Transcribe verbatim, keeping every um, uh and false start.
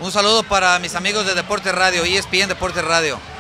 Un saludo para mis amigos de Deporte Radio, E S P N Deporte Radio.